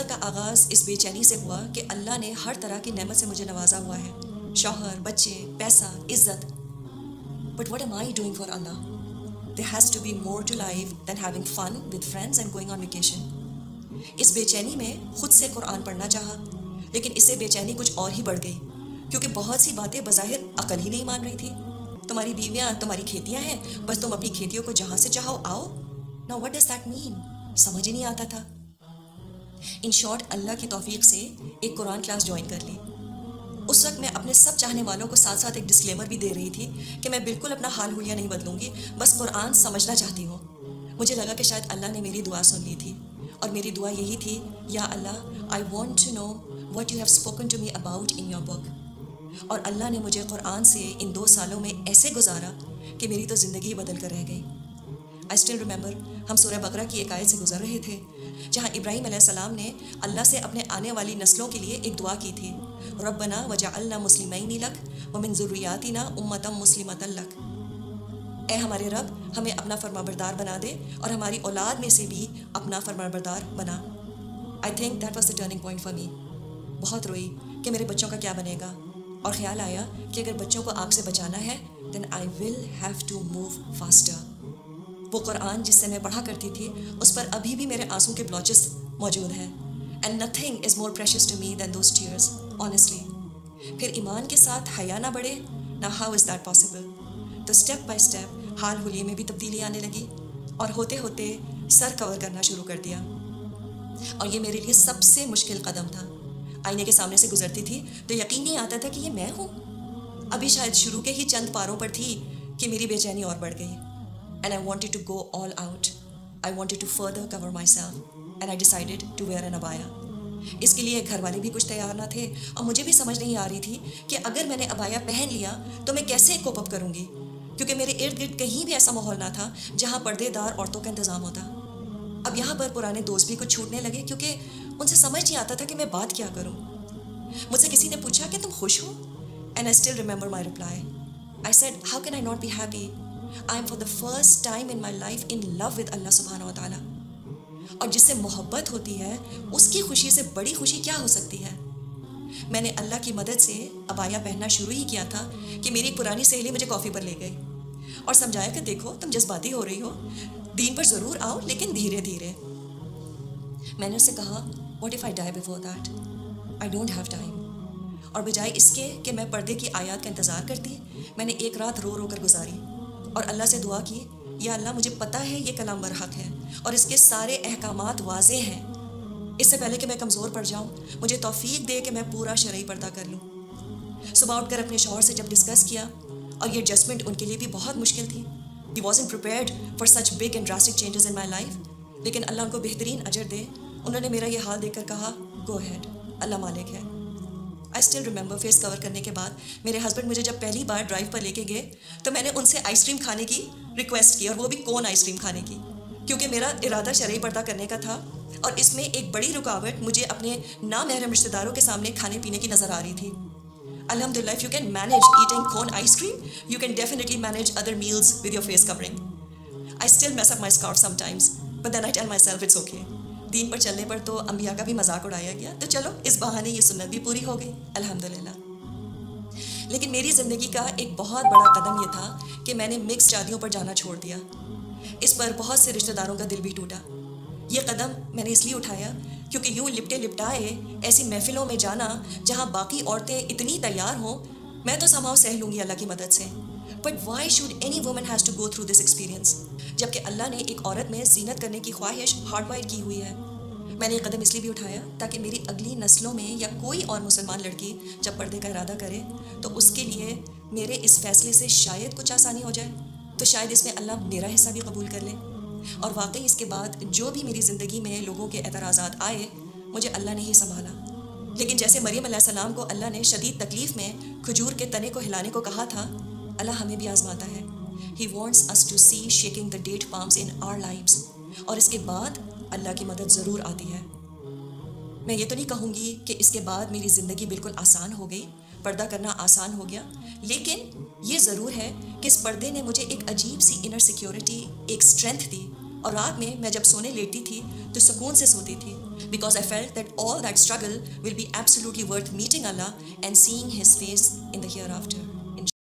का आगाज़ इस बेचैनी से हुआ कि अल्लाह ने हर तरह की नेमत से मुझे नवाजा हुआ है, शौहर, बच्चे, पैसा, इज्जत। But what am I doing for अल्लाह? There has to be more to life than having fun with friends and going on vacation. इस बेचैनी में खुद से कुरान पढ़ना चाहा, लेकिन इससे बेचैनी कुछ और ही बढ़ गई, क्योंकि बहुत सी बातें बज़ाहिर अकल ही नहीं मान रही थी। तुम्हारी बीवियाँ तुम्हारी खेतियाँ हैं, बस तुम अपनी खेतियों को जहाँ से चाहो आओ। Now what does that mean? समझ ही नहीं आता था। इन शॉर्ट, अल्लाह की तौफीक से एक कुरान क्लास ज्वाइन कर ली। उस वक्त मैं अपने सब चाहने वालों को साथ साथ एक डिस्क्लेमर भी दे रही थी कि मैं बिल्कुल अपना हाल हुलिया नहीं बदलूंगी, बस कुरान समझना चाहती हूँ। मुझे लगा कि शायद अल्लाह ने मेरी दुआ सुन ली थी, और मेरी दुआ यही थी, या अल्लाह, I want to know what you have spoken to me about in your book. और अल्लाह ने मुझे कुरान से इन 2 सालों में ऐसे गुजारा कि मेरी तो ज़िंदगी बदल कर रह गई। आई स्टिल रिमेंबर, हम सूरह बकरा की एक आयत से गुजर रहे थे, जहाँ इब्राहीम अलैहिस्सलाम ने अल्लाह से अपने आने वाली नस्लों के लिए एक दुआ की थी, रब्बना वजअलना मुस्लिमैनि लक व मिन ज़ुर्रिय्यातिना उम्मतम मुस्लिमतन लक। ए हमारे रब, हमें अपना फरमाबरदार बना दे और हमारी औलाद में से भी अपना फरमाबरदार बना। I think that was the turning point for me. बहुत रोई कि मेरे बच्चों का क्या बनेगा, और ख्याल आया कि अगर बच्चों को आग से बचाना है then I will have to move faster. वो कुरान जिससे मैं पढ़ा करती थी, उस पर अभी भी मेरे आंसू के ब्लॉचेस मौजूद हैं, and nothing is more precious to me than those tears, honestly. फिर ईमान के साथ हया ना बढ़े ना, हाउ इज़ दैट पॉसिबल? तो स्टेप बाय स्टेप हाल हुलिये में भी तब्दीली आने लगी, और होते होते सर कवर करना शुरू कर दिया। और ये मेरे लिए सबसे मुश्किल कदम था। आईने के सामने से गुजरती थी तो यकीन नहीं आता था कि ये मैं हूँ। अभी शायद शुरू के ही चंद पारों पर थी कि मेरी बेचैनी और बढ़ गई, and I wanted to go all out. I wanted to further cover myself, and I decided to wear an abaya. इसके लिए घर वाले भी कुछ तैयार ना थे, और मुझे भी समझ नहीं आ रही थी कि अगर मैंने अबाया पहन लिया तो मैं कैसे कोप अप करूँगी, क्योंकि मेरे इर्द गिर्द कहीं भी ऐसा माहौल ना था जहाँ पर्देदार औरतों का इंतज़ाम होता। अब यहाँ पर पुराने दोस्त भी कुछ छूटने लगे, क्योंकि उनसे समझ नहीं आता था कि मैं बात क्या करूँ। मुझसे किसी ने पूछा कि तुम खुश हो, and I still remember my reply. I said, how can I not be happy? I am for the first time in my life in love with Allah subhanahu wa ta'ala. और जिससे मोहब्बत होती है उसकी खुशी से बड़ी खुशी क्या हो सकती है। मैंने अल्लाह की मदद से अबाया पहनना शुरू ही किया था कि मेरी पुरानी सहेली मुझे कॉफ़ी पर ले गई और समझाया कि देखो तुम जज्बाती हो रही हो, दीन पर ज़रूर आओ लेकिन धीरे धीरे। मैंने उससे कहा, what if I die before that? I don't have time. और बजाय इसके कि मैं पर्दे की आयत का इंतज़ार करती, मैंने एक रात रो रो कर गुजारी और अल्लाह से दुआ की, या अल्लाह, मुझे पता है ये कलाम बरहक है और इसके सारे अहकामात वाज़े हैं। इससे पहले कि मैं कमज़ोर पड़ जाऊँ, मुझे तौफीक दे कि मैं पूरा शरई पर्दा कर लूँ। सुबह उठकर अपने शौहर से जब डिस्कस किया, और ये एडजस्टमेंट उनके लिए भी बहुत मुश्किल थी। He wasn't prepared for such big and drastic changes in my life, लेकिन अल्लाह उनको बेहतरीन अजर दे। उन्होंने मेरा ये हाल देखकर कहा, गो हैड, अल्लाह मालिक है। I still remember, face cover करने के बाद मेरे हस्बैंड मुझे जब पहली बार ड्राइव पर लेके गए तो मैंने उनसे आइसक्रीम खाने की रिक्वेस्ट की, और वो भी कोन आइसक्रीम खाने की, क्योंकि मेरा इरादा शरई पर्दा करने का था और इसमें एक बड़ी रुकावट मुझे अपने नामहरम रिश्तेदारों के सामने खाने पीने की नज़र आ रही थी। Alhamdulillah, if you can manage eating cone ice cream, you can definitely manage other meals with your face covering. I still mess up my scarf sometimes, but then I tell myself it's okay. दीन पर चलने पर तो अंबिया का भी मजाक उड़ाया गया, तो चलो इस बहाने ये सुन्नत भी पूरी हो गई, अल्हम्दुलिल्लाह। लेकिन मेरी ज़िंदगी का एक बहुत बड़ा कदम ये था कि मैंने मिक्स शादियों पर जाना छोड़ दिया। इस पर बहुत से रिश्तेदारों का दिल भी टूटा। ये कदम मैंने इसलिए उठाया क्योंकि यूँ लिपटे लिपटाए ऐसी महफिलों में जाना जहाँ बाकी औरतें इतनी तैयार हों, मैं तो समाव सह लूँगी अल्लाह की मदद से, but why should any woman has to go through this experience, जबकि अल्लाह ने एक औरत में ज़ीनत करने की ख्वाहिश हार्डवायर की हुई है। मैंने ये कदम इसलिए भी उठाया ताकि मेरी अगली नस्लों में या कोई और मुसलमान लड़की जब पर्दे का इरादा करे तो उसके लिए मेरे इस फैसले से शायद कुछ आसानी हो जाए, तो शायद इसमें अल्लाह मेरा हिस्सा भी कबूल कर ले। और वाकई इसके बाद जो भी मेरी ज़िंदगी में लोगों के एतराज़ात आए, मुझे अल्लाह ने ही संभाला। लेकिन जैसे मरियम अलैहिस्सलाम को अल्लाह ने शदीद तकलीफ़ में खजूर के तने को हिलाने को कहा था, अल्लाह हमें भी आजमाता है। He wants us to see shaking the date palms in our lives, और इसके बाद अल्लाह की मदद ज़रूर आती है। मैं ये तो नहीं कहूँगी कि इसके बाद मेरी ज़िंदगी बिल्कुल आसान हो गई, पर्दा करना आसान हो गया, लेकिन ये ज़रूर है कि इस पर्दे ने मुझे एक अजीब सी इनर सिक्योरिटी, एक स्ट्रेंथ दी, और रात में मैं जब सोने लेटती थी तो सुकून से सोती थी, because I felt that all that struggle will be absolutely worth meeting Allah and seeing His face in the hereafter.